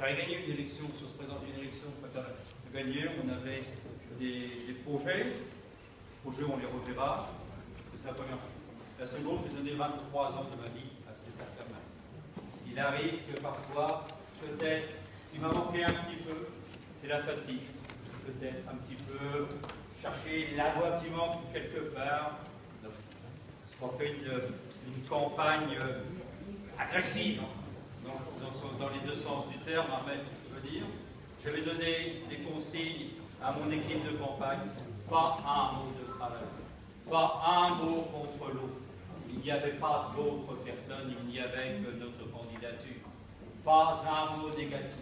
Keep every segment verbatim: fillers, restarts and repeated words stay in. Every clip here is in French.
fallait gagner une élection, si on se présente une élection, quand on a gagné, on avait des, des projets. Les projets, on les reverra. C'est la première chose. La seconde, j'ai donné vingt-trois ans de ma vie à cette affaire-là. Il arrive que parfois, peut-être, ce qui m'a manqué un petit peu, c'est la fatigue. Peut-être un petit peu chercher la voie qui manque quelque part. On fait une, une campagne agressive, dans, dans, dans les deux sens du terme, Armel, je veux dire. J'avais donné des consignes à mon équipe de campagne, pas un mot de travail, pas un mot contre l'autre. Il n'y avait pas d'autres personnes, il n'y avait que notre candidature. Pas un mot négatif.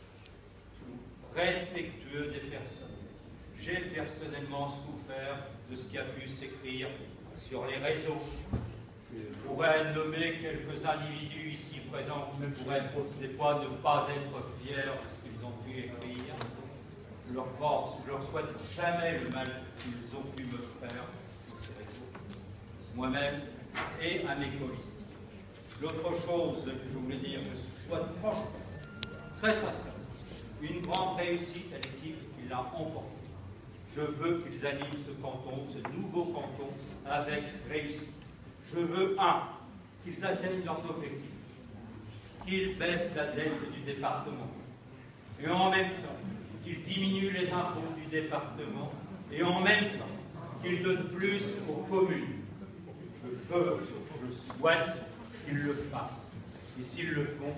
Respectueux des personnes. J'ai personnellement souffert de ce qui a pu s'écrire sur les réseaux. Je pourrais nommer quelques individus ici présents qui pourraient des fois ne pas être fiers de ce qu'ils ont pu écrire. Je leur pense, je leur souhaite jamais le mal qu'ils ont pu me faire sur ces réseaux. Moi-même et à mes colistes. L'autre chose que je voulais dire, je souhaite franchement, très sincèrement, une grande réussite à l'équipe qui l'a emporté. Je veux qu'ils animent ce canton, ce nouveau canton, avec réussite. Je veux, un, qu'ils atteignent leurs objectifs, qu'ils baissent la dette du département, et en même temps, qu'ils diminuent les impôts du département, et en même temps, qu'ils donnent plus aux communes. Je veux, je souhaite qu'ils le fassent. Et s'ils le font,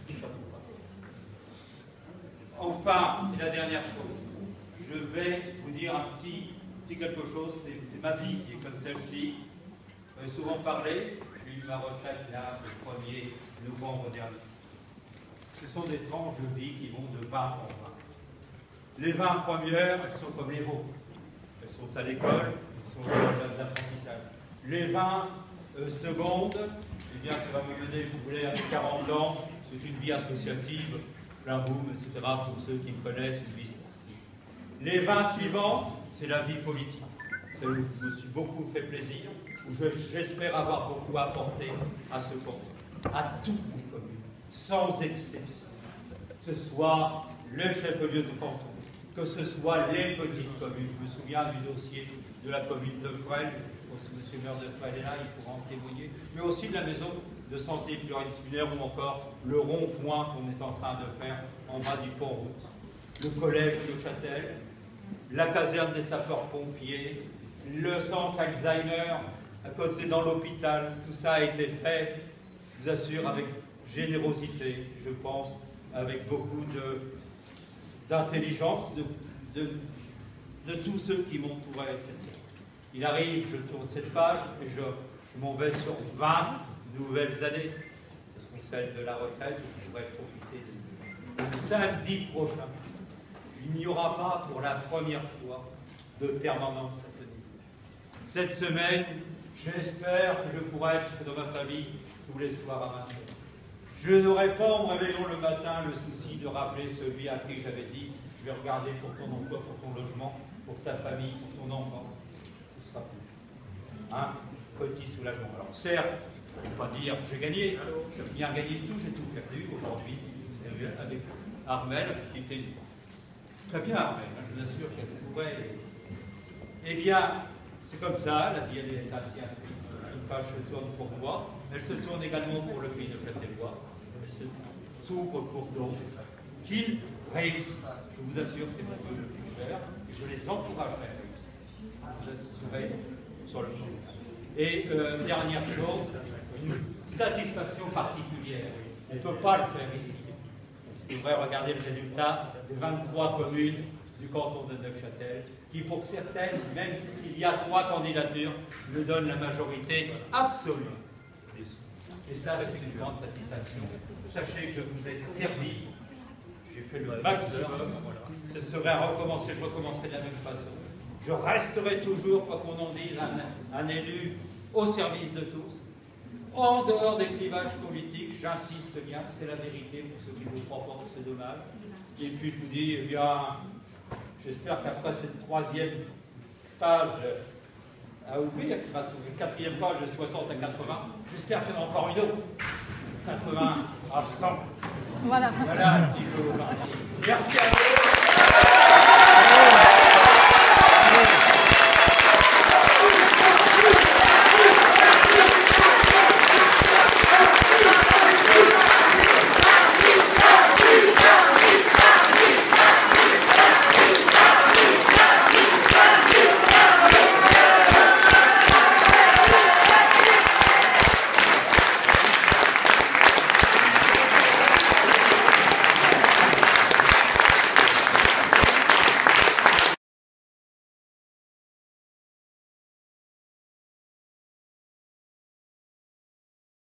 enfin, et la dernière chose, je vais vous dire un petit, petit quelque chose, c'est ma vie qui est comme celle-ci. J'en ai souvent parlé, j'ai eu ma retraite là le premier novembre dernier. Ce sont des tranches de vie qui vont de vingt en vingt. Les vingt premières, elles sont comme les vôtres. Elles sont à l'école, elles sont dans l'apprentissage. Les vingt euh, secondes, eh bien, ça va me mener, vous voulez, à quarante ans, c'est une vie associative, plein boom, et cetera, pour ceux qui me connaissent, une vie sportive. Les vingt suivantes, c'est la vie politique. C'est où je me suis beaucoup fait plaisir, où j'espère avoir beaucoup apporté à ce canton, à toutes les communes, sans exception. Que ce soit le chef-lieu de canton, que ce soit les petites communes. Je me souviens du dossier de la commune de Fresnes, M. le maire de Fresnes est là, il pourra en témoigner, mais aussi de la maison de santé pluridisciplinaire ou encore le rond-point qu'on est en train de faire en bas du pont-route, le collège de Châtel, la caserne des sapeurs-pompiers, le centre Alzheimer à côté dans l'hôpital. Tout ça a été fait, je vous assure, avec générosité, je pense, avec beaucoup d'intelligence de, de, de, de tous ceux qui m'entouraient, et cetera. Il arrive, je tourne cette page et je, je m'en vais sur vingt nouvelles années, parce qu'on celle de la retraite, je pourrais profiter de... Le samedi prochain, il n'y aura pas pour la première fois de permanence à tenir. Cette semaine, j'espère que je pourrai être dans ma famille tous les soirs à vingt heures. Je n'aurai pas en me réveillant le matin le souci de rappeler celui à qui j'avais dit je vais regarder pour ton emploi, pour ton logement, pour ta famille, pour ton enfant. Ce sera plus. Un petit soulagement. Alors certes, je ne vais pas dire j'ai gagné, j'ai bien gagné tout, j'ai tout perdu aujourd'hui avec Armel, qui était très bien Armel, hein, je vous assure qu'elle pourrait. Eh bien, c'est comme ça, la vie elle est assez inscrite. Une page se tourne pour moi, elle se tourne également pour le pays de Châtellois, elle s'ouvre pour d'autres, qu'ils réussissent. Je vous assure, c'est mon vœu le plus cher, et je les encouragerai à réussir. Je serai sur le champ. Et euh, dernière chose, une satisfaction particulière. On ne peut pas le faire ici. On devrait regarder le résultat des vingt-trois communes du canton de Neufchâtel, qui pour certaines, même s'il y a trois candidatures, me donnent la majorité absolue. Et ça, c'est une grande satisfaction. Sachez que je vous ai servi, j'ai fait le maximum, ce serait à recommencer, je recommencerai de la même façon. Je resterai toujours, quoi qu'on en dise, un, un élu au service de tous, en dehors des clivages politiques, j'insiste bien, c'est la vérité pour ceux qui vous croient pas, c'est dommage. Et puis je vous dis, eh bien, j'espère qu'après cette troisième page à ouvrir, qui va s'ouvrir, quatrième page de soixante à quatre-vingts, j'espère qu'il y en a encore une autre, quatre-vingts à cent. Voilà. Voilà un petit peu. Merci à vous.